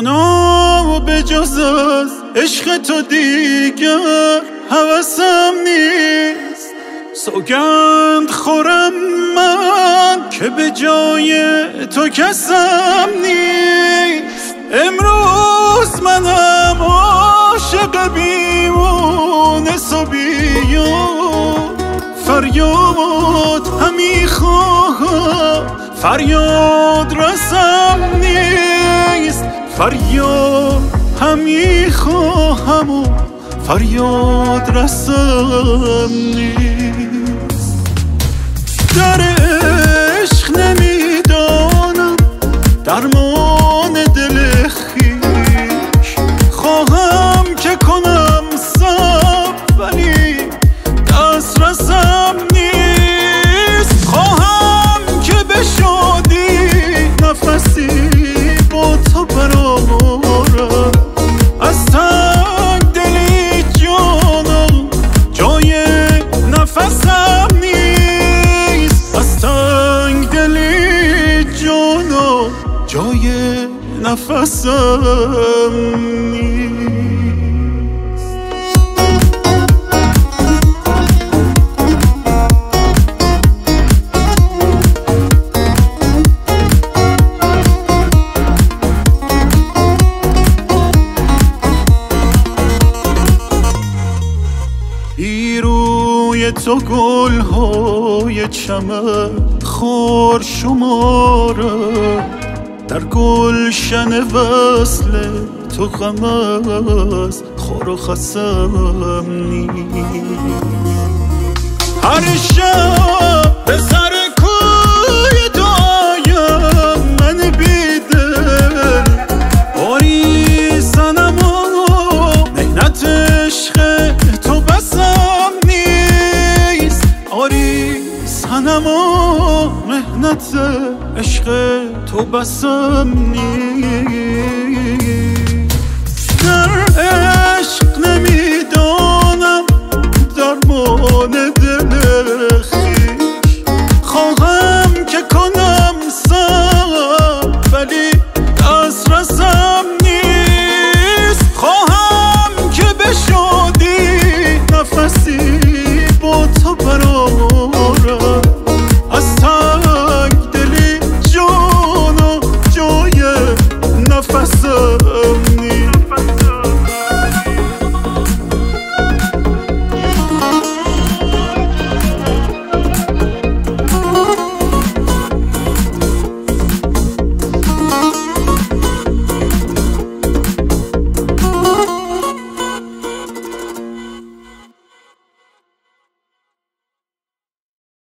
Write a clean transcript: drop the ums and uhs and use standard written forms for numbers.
جانا به جز از عشق تو دیگر هوسم نیست. سوگند خورم من که به جای تو کسم نیست. امروز منم عاشق بیمونس و بیار، فریاد همی خواهم فریاد رسم نیست. فریاد همی خواهم و فریاد رسم نیست. در عشق نمیدانم درمان دل خویش، خواهم که کنم صبر ولی دست رسم نیست. خواهم که به شادی نفسی با تو برآورم، از تنگ دلی جانم جای نفسم نیست. از تنگ دلی جانم جای نفسم نیست. روی تو گل‌های چمن خار شمارم، در گلشن وصل تو غم از خار و خسم نیست. هر شب به سر کوی دعایم من بیدل، آری صنم و مهنت عشق تو بسم نیست. آری صنم و مهنت عشق تو بسم نیست. در عشق نمیدانم درمان